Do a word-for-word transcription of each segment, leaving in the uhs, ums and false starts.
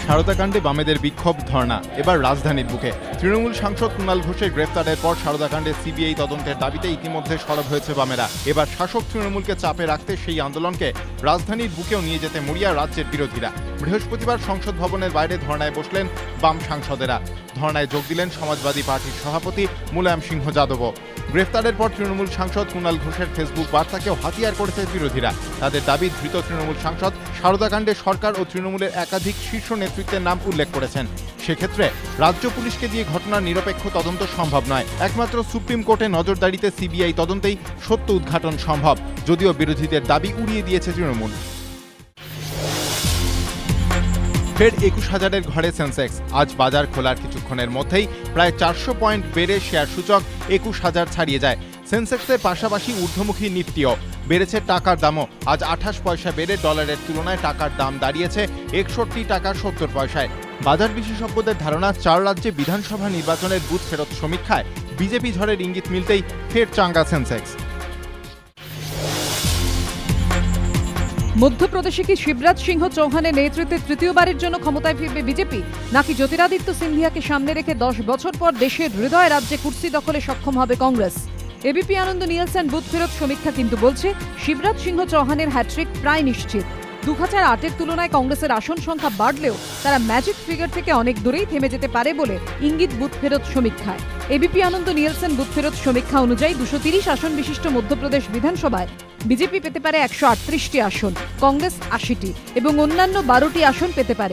সারদাকাণ্ডে বামেদের বিক্ষোভ ধর্ণা এবার রাজধানীর বুকে। তৃণমূল সাংসদ কুণাল ঘোষের গ্রেফতারের পর সারদাকাণ্ডে সিবিআই তদন্তের দাবিতে ইতিমধ্যে সরব হয়েছে বামেরা। এবার শাসক তৃণমূলকে চাপে রাখতে সেই আন্দোলনকে রাজধানীর বুকেও নিয়ে যেতে মরিয়া রাজ্যের বিরোধীরা। বৃহস্পতিবার সংসদ ভবনের বাইরে ধর্নায় বসলেন বাম সাংসদেরা। ধর্নায় যোগ দিলেন সমাজবাদী পার্টির সভাপতি মুলায়ম সিংহ যাদবও। গ্রেফতারের পর তৃণমূল সাংসদ কুণাল ঘোষের ফেসবুক বার্তাকেও হাতিয়ার করেছে বিরোধীরা। তাদের দাবি, ধৃত তৃণমূল সাংসদ সারদাকাণ্ডে সরকার ও তৃণমূলের একাধিক শীর্ষ নেতৃত্বের নাম উল্লেখ করেছেন। সেক্ষেত্রে রাজ্য পুলিশকে দিয়ে ঘটনার নিরপেক্ষ তদন্ত সম্ভব নয়। একমাত্র সুপ্রিম কোর্টে নজরদারিতে সিবিআই তদন্তেই সত্য উদ্ঘাটন সম্ভব, যদিও বিরোধীদের দাবি উড়িয়ে দিয়েছে তৃণমূল। ফের একুশ হাজারের ঘরে সেন্সেক্স। আজ বাজার খোলার কিছুক্ষণের মধ্যেই প্রায় চারশো পয়েন্ট বেড়ে শেয়ার সূচক একুশ হাজার ছাড়িয়ে যায়। সেন্সেক্সের পাশাপাশি ঊর্ধ্বমুখী নিফটিও বেড়েছে। টাকার দামও আজ আঠাশ পয়সা বেড়ে ডলারের তুলনায় টাকার দাম দাঁড়িয়েছে একষট্টি টাকা সত্তর পয়সায়। বাজার বিশেষজ্ঞদের ধারণা, চার রাজ্যে বিধানসভা নির্বাচনের বুথ ফেরত সমীক্ষায় বিজেপি ঝড়ের ইঙ্গিত মিলতেই ফের চাঙ্গা সেন্সেক্স। মধ্যপ্রদেশে কি শিবরাজ সিংহ চৌহানের নেতৃত্বে তৃতীয়বারের জন্য ক্ষমতায় ফিরবে বিজেপি, নাকি জ্যোতিরাদিত্য সিন্ধিয়াকে সামনে রেখে দশ বছর পর দেশের হৃদয় রাজ্যে কুর্সি দখলে সক্ষম হবে কংগ্রেস? এবিপি আনন্দ নিয়েলসন বুথ ফেরত সমীক্ষা কিন্তু বলছে শিবরাজ সিংহ চৌহানের হ্যাট্রিক প্রায় নিশ্চিত। দু হাজার আটের তুলনায় কংগ্রেসের আসন সংখ্যা বাড়লেও তারা ম্যাজিক ফিগার থেকে অনেক দূরেই থেমে যেতে পারে বলে ইঙ্গিত বুথ ফেরত সমীক্ষায়। এবিপি আনন্দ নিয়েলসন বুথ ফেরত সমীক্ষা অনুযায়ী দুশো তিরিশ আসন বিশিষ্ট মধ্যপ্রদেশ বিধানসভায় বিজেপি পেতে পারে একশো আটত্রিশটি আসন, কংগ্রেস আশিটি এবং অন্যান্য বারোটি আসন পেতে পারে।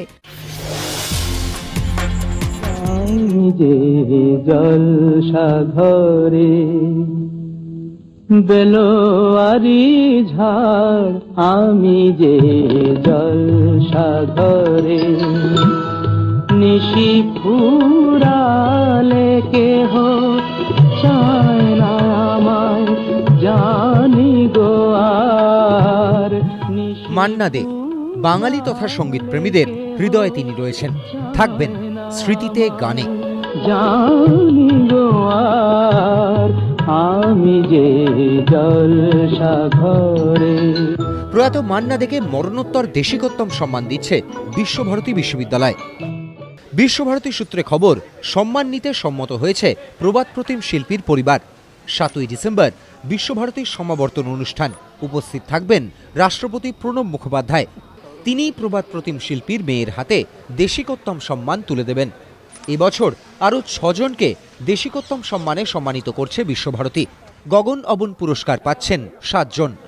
বেলোয়ারি ঝাড় আমি যে জলসাঘরে, নিশি ফুরালে কেহ চায় না আমায় জানি গো আর। মান্না দে বাঙালি তথা সঙ্গীত প্রেমীদের হৃদয়ে তিনি রয়েছেন, থাকবেন স্মৃতিতে গানে। জানি গো আর আমি যে জলসাঘরে। প্রয়াত মান্না দেকে মরণোত্তর দেশিকোত্তম সম্মান দিচ্ছে বিশ্বভারতী বিশ্ববিদ্যালয়। বিশ্বভারতী সূত্রে খবর, সম্মান নিতে সম্মত হয়েছে প্রবাদ প্রতিম শিল্পীর পরিবার। সাতই ডিসেম্বর বিশ্বভারতীর সমাবর্তন অনুষ্ঠান। উপস্থিত থাকবেন রাষ্ট্রপতি প্রণব মুখোপাধ্যায়। তিনি প্রবাদ প্রতিম শিল্পীর মেয়ের হাতে দেশিকোত্তম সম্মান তুলে দেবেন। এবছর আরও ছজনকে দেশিকোত্তম সম্মানে সম্মানিত করছে বিশ্বভারতী। গগন অবন পুরস্কার পাচ্ছেন সাতজন।